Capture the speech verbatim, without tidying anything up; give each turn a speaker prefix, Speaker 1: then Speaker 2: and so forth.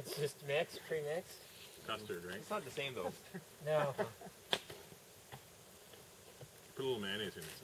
Speaker 1: It's just mixed, pre-mixed?
Speaker 2: Custard, right?
Speaker 3: It's not the same though.
Speaker 1: No.
Speaker 2: Put a little mayonnaise in it.